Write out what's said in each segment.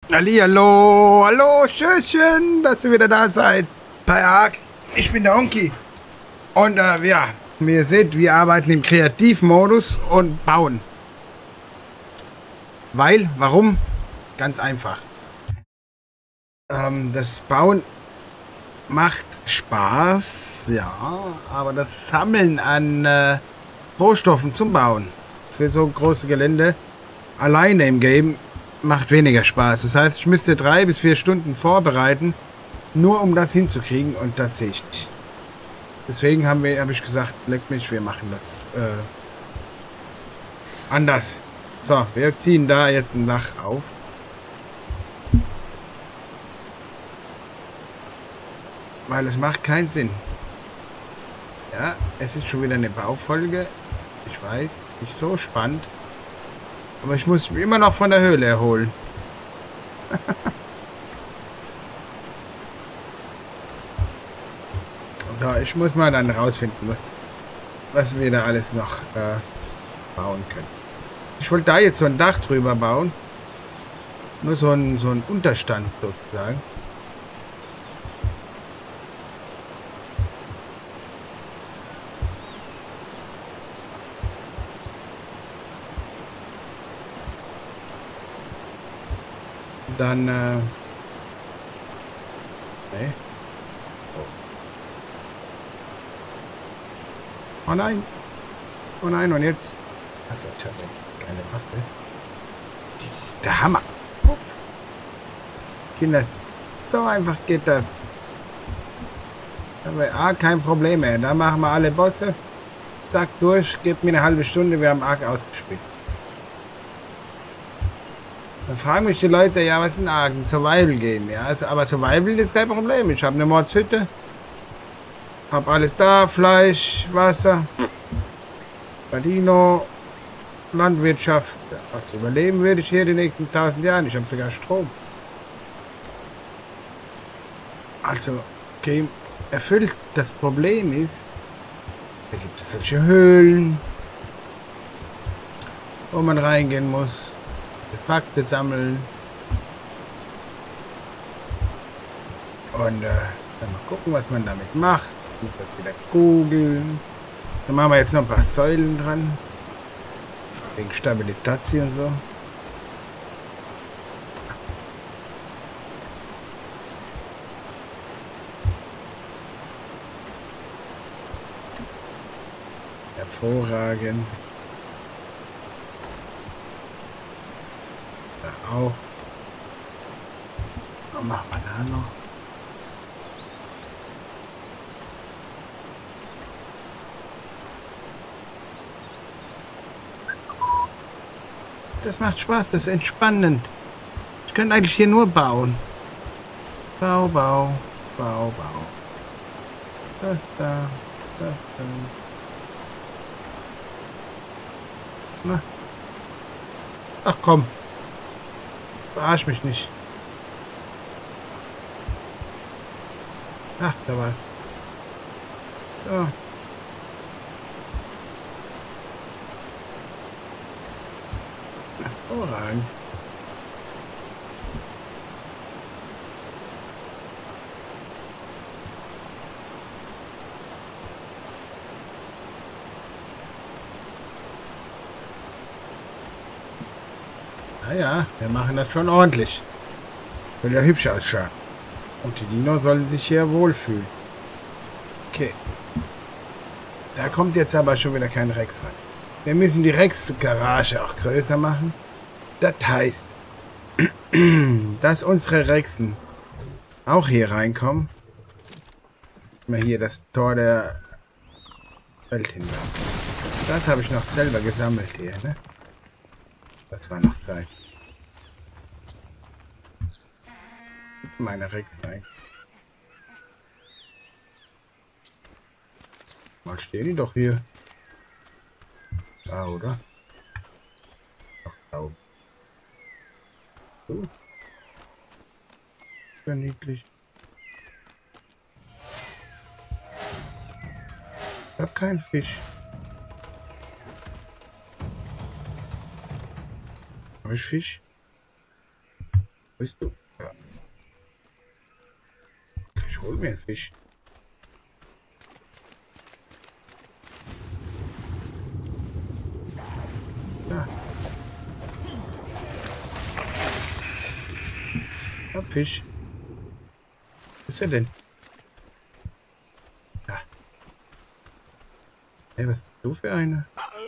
Hallihallo, hallo, schön, dass ihr wieder da seid bei ARK. Ich bin der Onki. Und ja, wie ihr seht, wir arbeiten im Kreativmodus und bauen. Warum? Ganz einfach. Das Bauen macht Spaß, ja, aber das Sammeln an Rohstoffen zum Bauen für so große Gelände alleine im Game macht weniger Spaß. Das heißt, ich müsste 3 bis 4 Stunden vorbereiten, nur um das hinzukriegen, und das sehe ich nicht. Deswegen habe ich gesagt, leck mich, wir machen das anders. So, wir ziehen da jetzt ein Dach auf. Weil es macht keinen Sinn. Ja, es ist schon wieder eine Baufolge. Ich weiß, es ist nicht so spannend. Aber ich muss mich immer noch von der Höhle erholen. So, ich muss mal dann rausfinden, was wir da alles noch bauen können. Ich wollte da jetzt so ein Dach drüber bauen. Nur so ein Unterstand sozusagen. Dann, nee. Oh nein. Oh nein, und jetzt. Achso, ich habe keine Waffe. Das ist der Hammer. Puff. Kinder, so einfach geht das. Aber kein Problem mehr. Da machen wir alle Bosse. Zack, durch. Gebt mir eine halbe Stunde. Wir haben Ark ausgespielt. Dann fragen mich die Leute, ja, was ist ein Ark? Ein Survival-Game, ja. Also, aber Survival ist kein Problem. Ich habe eine Mordshütte. Hab alles da. Fleisch, Wasser. Badino. Landwirtschaft. Was überleben würde ich hier die nächsten 1000 Jahren. Ich habe sogar Strom. Also, Game erfüllt. Das Problem ist, da gibt es solche Höhlen, wo man reingehen muss. Artefakte sammeln. Und dann mal gucken, was man damit macht. Ich muss das wieder googeln. Dann machen wir jetzt noch ein paar Säulen dran. Wegen Stabilität und so. Hervorragend. Da auch. Was machen wir da noch? Das macht Spaß, das ist entspannend. Ich könnte eigentlich hier nur bauen. Bau, Bau, Bau, Bau. Das da, das da. Na. Ach komm. Verarsch mich nicht. Ach, da war's. So. Hervorragend. Naja, wir machen das schon ordentlich. Soll ja hübsch ausschauen. Und die Dinos sollen sich hier wohlfühlen. Okay. Da kommt jetzt aber schon wieder kein Rex rein. Wir müssen die Rex-Garage auch größer machen. Das heißt, dass unsere Rexen auch hier reinkommen. Mal hier das Tor der Welt hin. Das habe ich noch selber gesammelt hier, ne? Das war noch Zeit. Meine Rex rein. Mal stehen die doch hier. Da, oder? Ach, da oben. So. Sehr niedlich. Ich hab keinen Fisch. Habe ich Fisch? Bist du? Ja. Okay, ich hol mir einen Fisch. Ja. Ja, Fisch. Was ist er denn? Ja. Hey, was bist du für eine?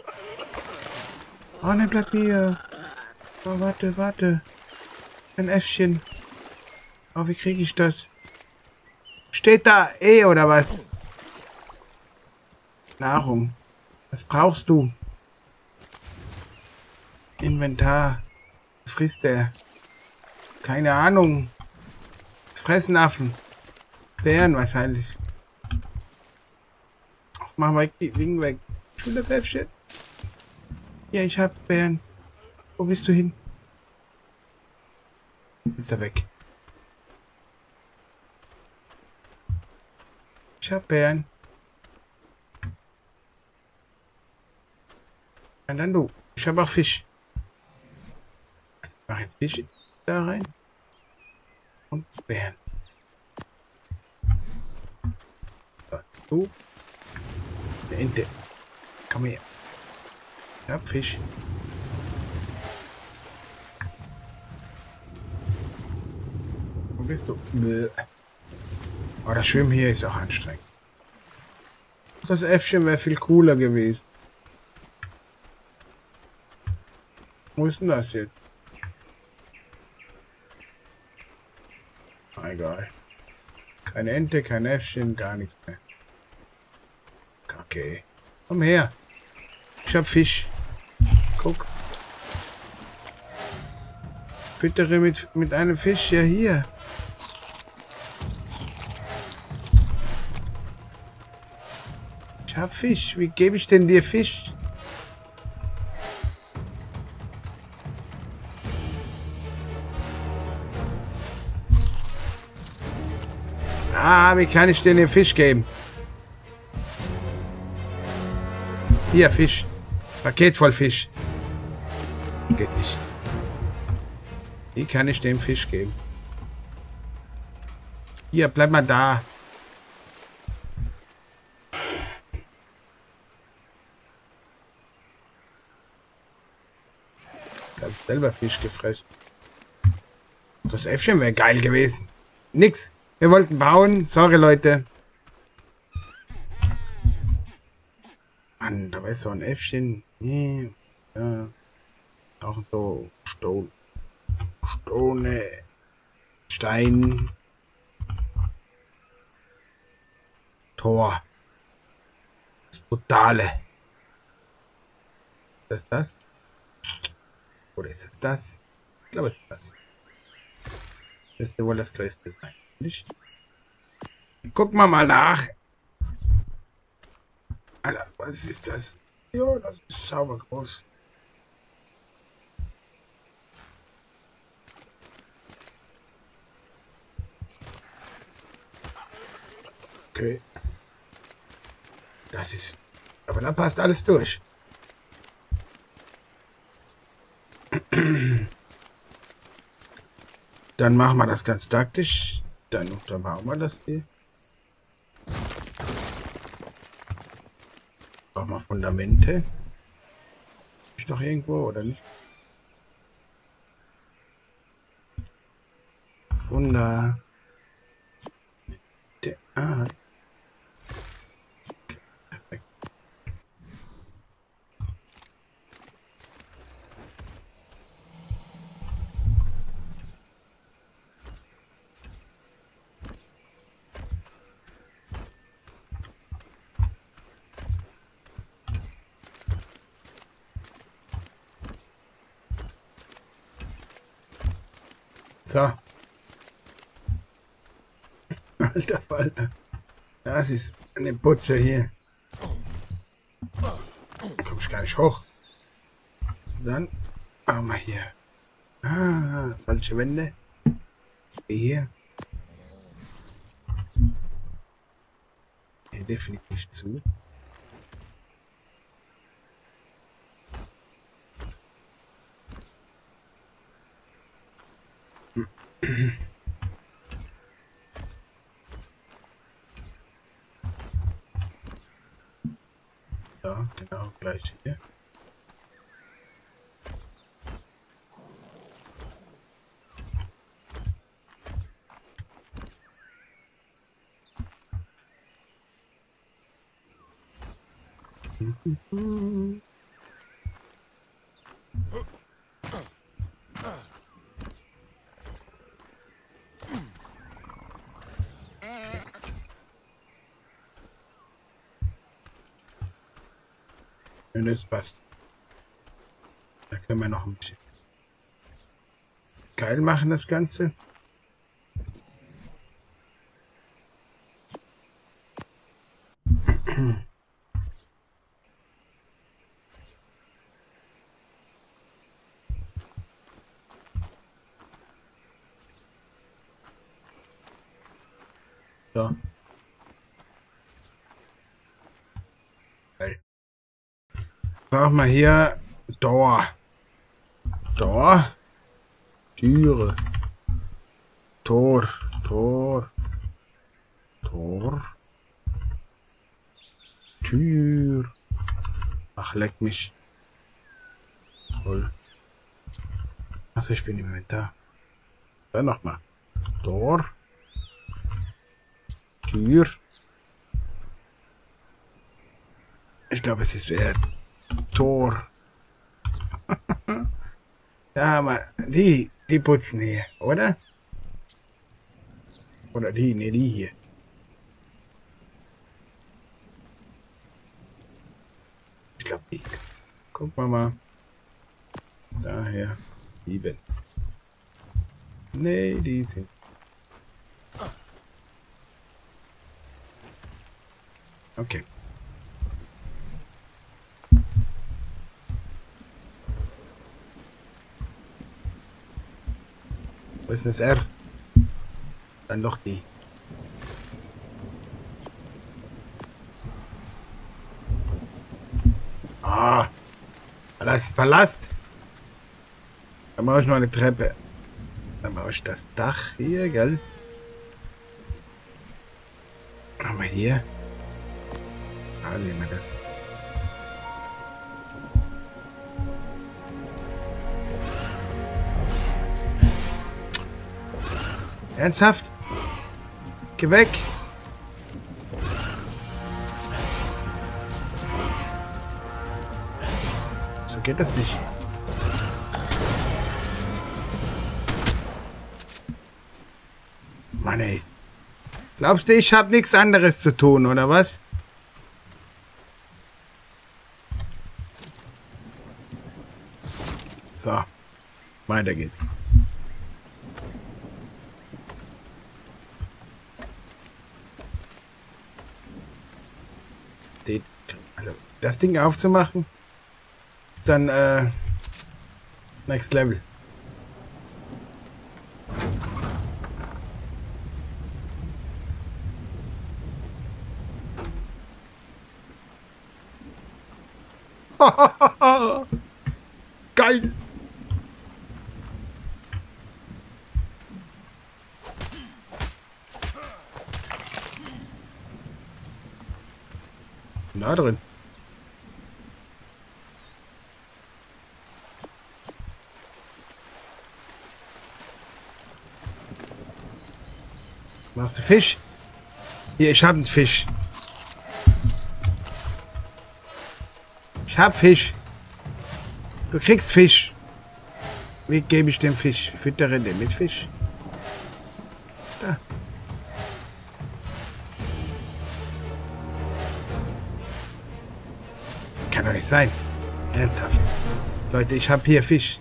Oh, ne, bleib hier. Oh, warte, warte. Ein Äffchen. Oh, wie kriege ich das? Steht da E oder was? Nahrung. Was brauchst du? Inventar. Was frisst der? Keine Ahnung. Fressen Affen. Bären wahrscheinlich. Ach, mach mal die Wingen weg. Schon das Äffchen. Ja, ich hab Bären. Wo bist du hin? Ist er weg. Ich hab Bären. Und dann du. Ich hab auch Fisch. Ich mach jetzt Fisch da rein. Und Bären. So, du. Eine Ente. Komm her. Ich hab Fisch. Wo bist du? Oh, das Schwimmen hier ist auch anstrengend. Das Äffchen wäre viel cooler gewesen. Wo ist denn das jetzt? Egal. Keine Ente, kein Äffchen, gar nichts mehr. Okay. Komm her. Ich hab Fisch. Guck. Füttere mit einem Fisch. Ja, hier. Ich hab Fisch. Wie gebe ich denn dir Fisch? Ah, wie kann ich denn den Fisch geben? Hier, Fisch. Paket voll Fisch. Geht nicht. Wie kann ich dem Fisch geben? Hier, bleib mal da. Ich hab selber Fisch gefressen. Das Äffchen wäre geil gewesen. Nix. Wir wollten bauen. Sorry, Leute. Mann, da ist so ein Äffchen. Nee. Ja. Auch so Stone. Stein. Tor. Das Brutale. Ist das? Oder ist es das? Ich glaube, es ist das. Müsste wohl das größte sein. Nicht? Gucken wir mal nach. Alter, was ist das? Ja, das ist sauber groß. Okay. Das ist... Aber da passt alles durch. Dann machen wir das ganz taktisch. Dann bauen wir das hier. Brauchen wir Fundamente. Ist doch irgendwo, oder nicht? Wunder. Ah. Okay, perfekt. So. Alter Falter. Das ist eine Putze hier. Da komme ich gar nicht hoch. Dann machen wir hier. Ah, falsche Wände. Hier. Hier definitiv zu. Ja, genau, gleich hier. Und das passt. Da können wir noch ein bisschen geil machen, das Ganze. So. Geil. Brauchen wir hier Tor. Tor. Türe. Tor. Tor. Tor. Tür. Ach, leck mich. Toll. Achso, ich bin im Moment da. Dann nochmal. Tor. Tür. Ich glaube, es ist wieder Tor. Ja, aber die putzen hier, oder? Oder die, ne, die hier. Ich glaube, die. Gucken wir mal. Daher. 7. Nee, die sind. Okay. Wo ist denn das R? Dann doch die. Ah. Da ist ein Palast. Dann mache ich noch eine Treppe. Dann mache ich das Dach hier, gell? Machen wir hier. Ah, nehmen wir das. Ernsthaft? Geh weg! So geht das nicht. Mann ey. Glaubst du, ich habe nichts anderes zu tun, oder was? So. Weiter geht's. Also, das Ding aufzumachen, ist dann Next Level. Geil! Na drin. Machst du Fisch? Hier, ich hab einen Fisch. Ich hab Fisch. Du kriegst Fisch. Wie gebe ich dem Fisch? Füttere den mit Fisch. Da. Kann doch nicht sein. Ernsthaft. Leute, ich hab hier Fisch.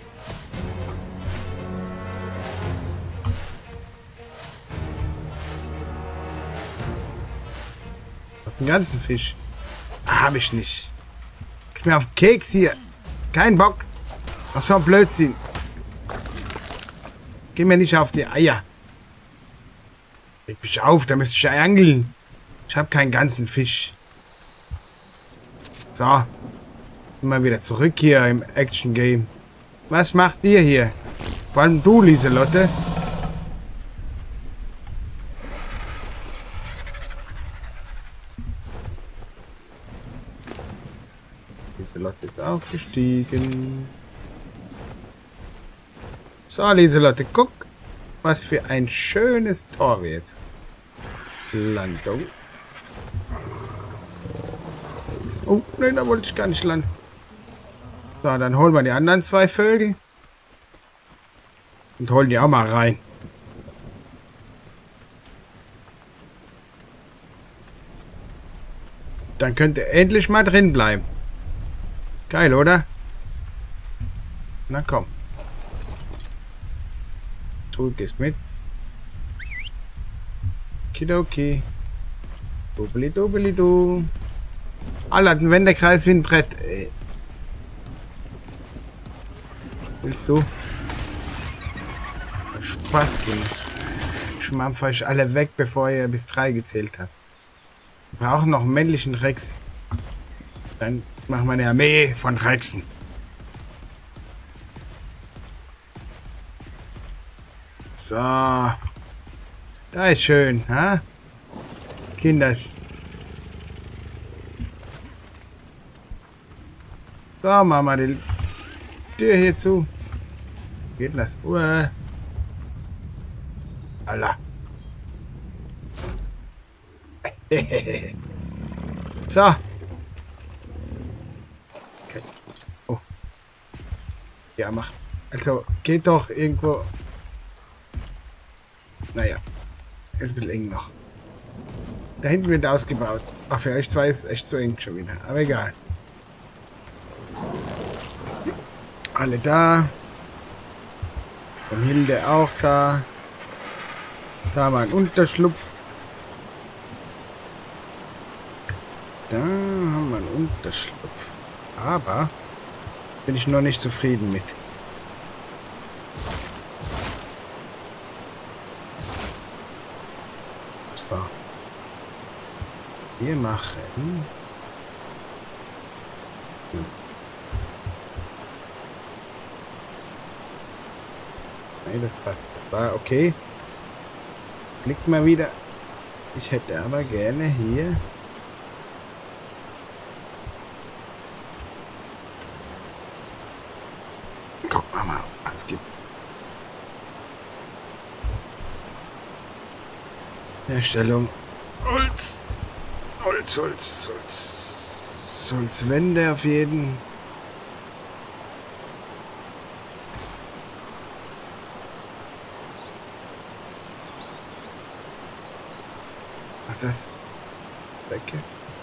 Was ist den ganzen Fisch? Ah, hab ich nicht. Krieg mir auf den Keks hier. Kein Bock. Ach so ein Blödsinn. Geh mir nicht auf die Eier. Reg mich auf, da müsste ich angeln. Ich habe keinen ganzen Fisch. So. Immer wieder zurück hier im Action Game. Was macht ihr hier? Vor allem du, Lieselotte. Lieselotte ist aufgestiegen. So, Lieselotte, guck, was für ein schönes Tor wir jetzt. Landung. Oh, nein, da wollte ich gar nicht landen. So, dann holen wir die anderen 2 Vögel. Und holen die auch mal rein. Dann könnt ihr endlich mal drin bleiben. Geil, oder? Na komm. Du gehst mit. Kidoki. Dubeli dubeli du. Alter, ein Wendekreis wie ein Brett. Ey. Willst du? Spaß, Kind. Schmampf euch alle weg, bevor ihr bis 3 gezählt habt. Wir brauchen noch einen männlichen Rex. Dann machen wir eine Armee von Rexen. So. Da ist schön, ha? Kinders. So, machen wir die Tür hier zu. Geht das? Allah. So. Okay. Oh. Ja, mach. Also, geht doch irgendwo. Naja. Ist ein bisschen eng noch. Da hinten wird ausgebaut. Ach, für euch 2 ist es echt so eng schon wieder. Aber egal. Alle da. Und Hilde auch da. Da haben wir einen Unterschlupf. Da haben wir einen Unterschlupf. Aber bin ich noch nicht zufrieden mit. So. Wir machen... Nein, das passt. Das war okay. Klickt mal wieder. Ich hätte aber gerne hier... Guck mal, was es gibt. Herstellung. Holz. Holzwände auf jeden. Was ist das? Decke.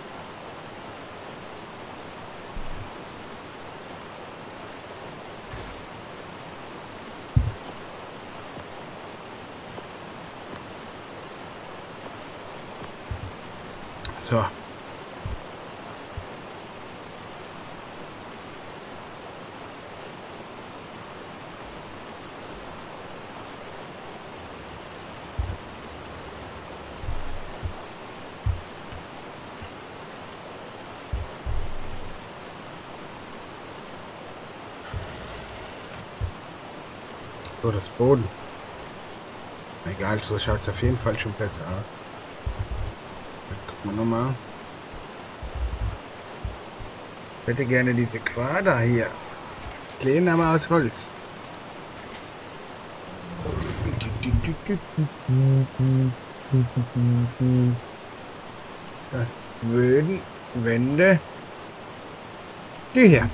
So. So, das Boden. Egal, so schaut es auf jeden Fall schon besser aus. Dann gucken wir nochmal. Ich hätte gerne diese Quader hier. Lehnen aber aus Holz. Das Böden, Wände. Die hier.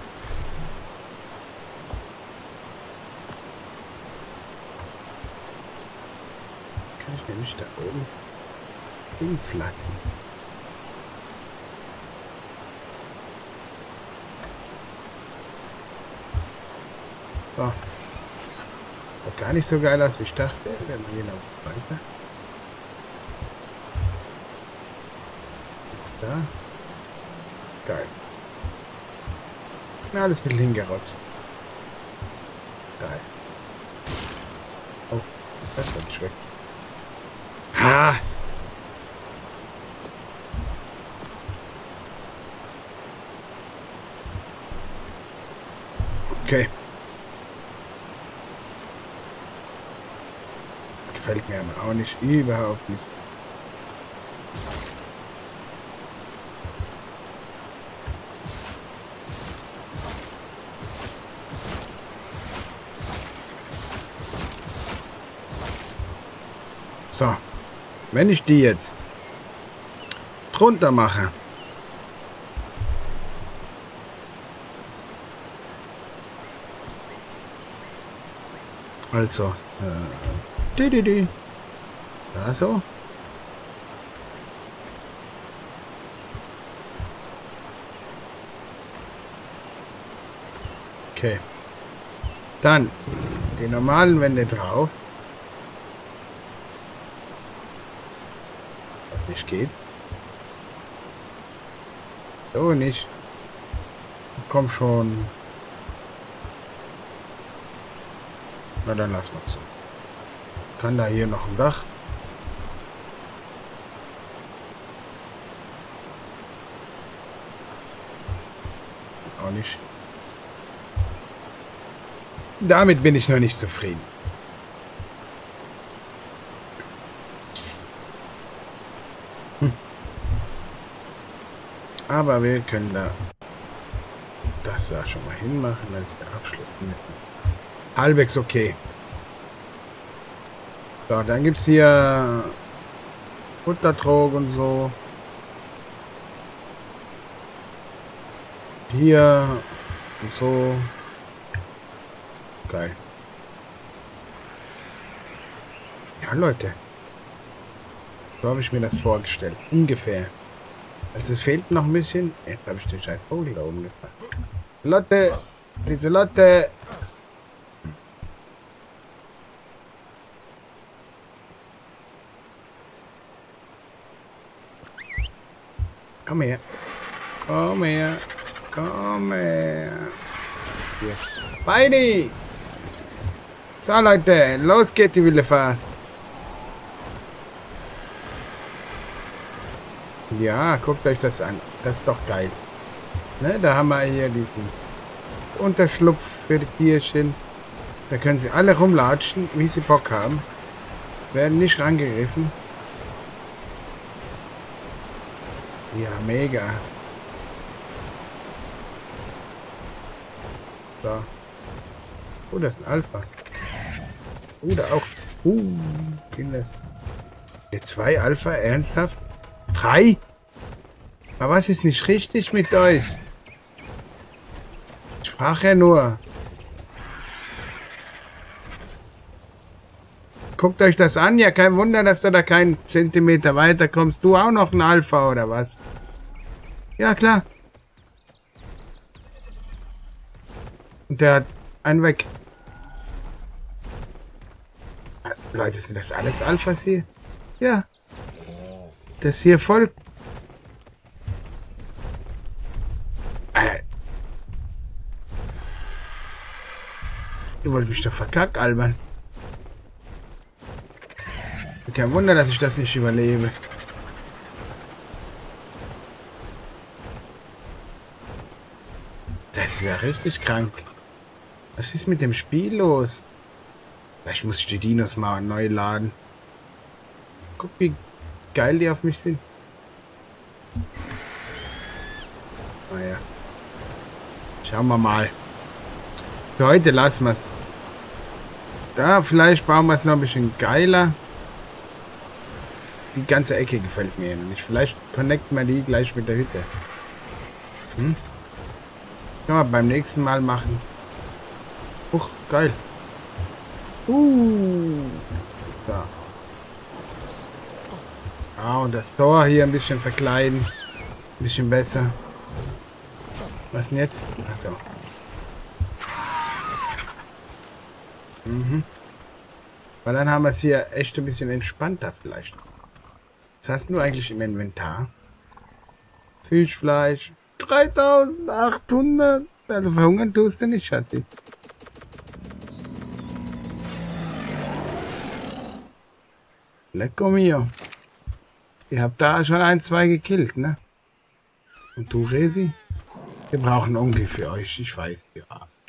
Kann ich nämlich da oben hinpflanzen. So. Sieht gar nicht so geil aus, wie ich dachte. Wir gehen auch weiter. Jetzt da. Geil. Na, alles mit hingerotzt. Da ist es. Oh, das wird schwer. Ha! Okay. Gefällt mir aber auch nicht. Überhaupt nicht. So. Wenn ich die jetzt drunter mache. Also. Da so. Okay. Dann die normalen Wände drauf. Was nicht geht. So nicht. Komm schon. Na dann lassen wir es so. Kann da hier noch ein Dach. Auch nicht. Damit bin ich noch nicht zufrieden. Aber wir können da das da schon mal hinmachen, dann ist der Abschluss mindestens halbwegs okay. So, dann gibt es hier Futtertrog und so. Hier und so. Geil. Ja, Leute. So habe ich mir das vorgestellt. Ungefähr. Also es fehlt noch ein bisschen. Jetzt habe ich den scheiß Vogel da oben gefasst. Lotte! Diese Lotte! Komm her. Komm her. Komm her. Hier. Feini! So Leute, los geht die wilde Fahrt. Ja, guckt euch das an. Das ist doch geil. Ne, da haben wir hier diesen Unterschlupf für die Tierchen. Da können sie alle rumlatschen, wie sie Bock haben. Werden nicht angegriffen. Ja, mega. So. Oh, das ist ein Alpha. Da auch. Kinder. Hier 2 Alpha, ernsthaft? 3? Aber was ist nicht richtig mit euch? Ich sprach ja nur. Guckt euch das an. Ja, kein Wunder, dass du da keinen Zentimeter weiter kommst. Du auch noch ein Alpha oder was? Ja, klar. Und der hat einen weg. Leute, sind das alles Alphas hier? Ja. Das hier voll. Ihr wollt mich doch verkackt, albern. Kein Wunder, dass ich das nicht überlebe. Das ist ja richtig krank. Was ist mit dem Spiel los? Vielleicht muss ich die Dinos mal neu laden. Guck, wie geil die auf mich sind. Naja. Schauen wir mal. Für heute lassen wir es. Da, vielleicht bauen wir es noch ein bisschen geiler. Die ganze Ecke gefällt mir nicht. Vielleicht connecten wir die gleich mit der Hütte. Können wir beim nächsten Mal machen. Uch, geil. So. Ah, und das Tor hier ein bisschen verkleiden. Ein bisschen besser. Was denn jetzt? Achso. Weil dann haben wir es hier echt ein bisschen entspannter vielleicht. Was hast du eigentlich im Inventar? Fischfleisch. 3800. Also verhungern tust du nicht, Schatzi. Lecker mio. Ihr habt da schon 1, 2 gekillt, ne? Und du, Resi? Wir brauchen Onkel für euch, ich weiß. Ja.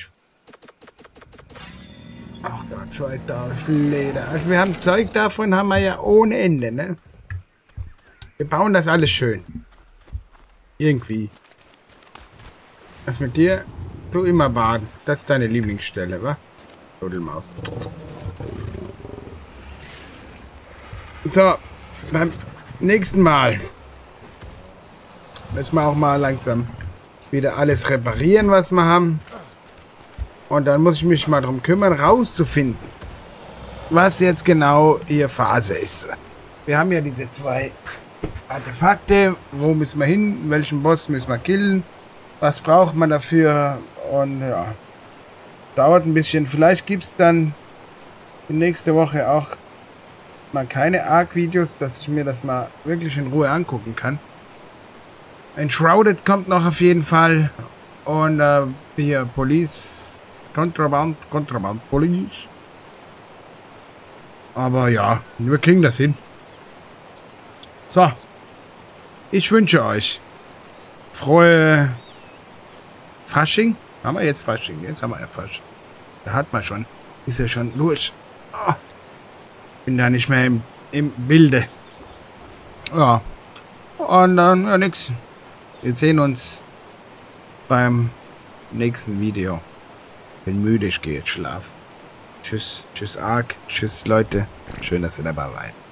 Ach Gott, 2000 Leder. Also wir haben Zeug davon, haben wir ja ohne Ende, ne? Wir bauen das alles schön. Irgendwie. Was mit dir? Du immer baden. Das ist deine Lieblingsstelle, wa? Jodelmaus. So, beim nächsten Mal müssen wir auch mal langsam wieder alles reparieren, was wir haben. Und dann muss ich mich mal darum kümmern, rauszufinden, was jetzt genau hier Phase ist. Wir haben ja diese 2 Artefakte. Wo müssen wir hin? Welchen Boss müssen wir killen? Was braucht man dafür? Und ja, dauert ein bisschen. Vielleicht gibt es dann nächste Woche auch mal keine Arc-Videos, dass ich mir das mal wirklich in Ruhe angucken kann. Enshrouded kommt noch auf jeden Fall. Und hier Police, Kontraband, Police. Aber ja, wir kriegen das hin. So. Ich wünsche euch frohe Fasching. Haben wir jetzt Fasching? Jetzt haben wir ja Fasching. Da hat man schon. Ist ja schon durch. Oh. Bin da nicht mehr im Bilde. Ja. Und dann, ja, nix. Wir sehen uns beim nächsten Video. Bin müde, ich gehe jetzt schlafen. Tschüss, tschüss Arc, tschüss Leute. Schön, dass ihr dabei wart.